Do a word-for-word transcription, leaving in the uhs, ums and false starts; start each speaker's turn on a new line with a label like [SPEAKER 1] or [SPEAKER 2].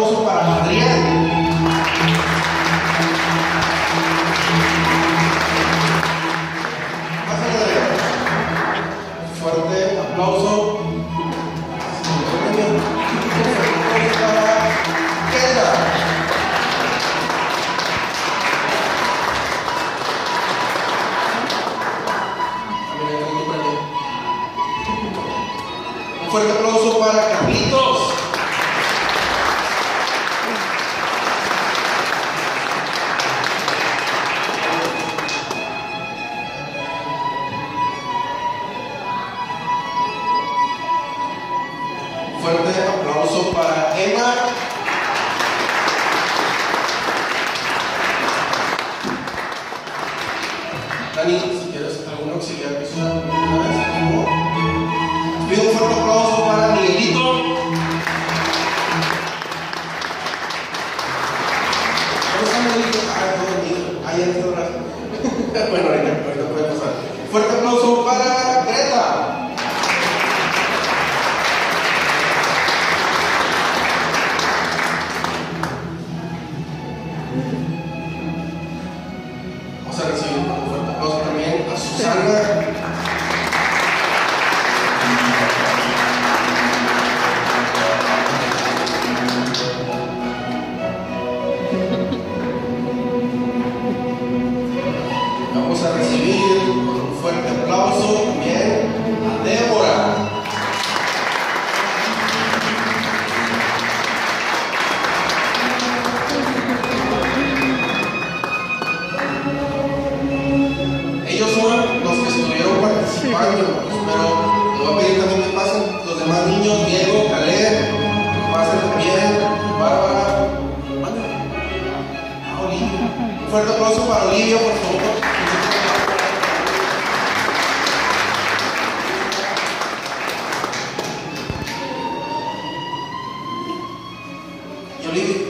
[SPEAKER 1] aplauso para Adrián. Pásale, Adrián. Fuerte aplauso. Para Kela. Un fuerte aplauso para Carlitos. Fuerte aplauso para Emma. Dani, si quieres algún auxiliar que sea una vez, por favor. Pido un fuerte aplauso para Miguelito. ¿Cómo está Miguelito? Ah, todo bien. Ahí está atrás. Bueno, ahorita, ahorita puede pasar. Fuerte aplauso para Greta. Vamos a recibir un fuerte aplauso también a Susana. Vamos a recibir con un fuerte aplauso también a Débora. Ellos son los que estuvieron participando, pero les voy a pedir también que pasen los demás niños, Diego, Caleb, pasen también, Bárbara, ah, Olivia. Un fuerte aplauso para Olivia, por favor. Y Olivia,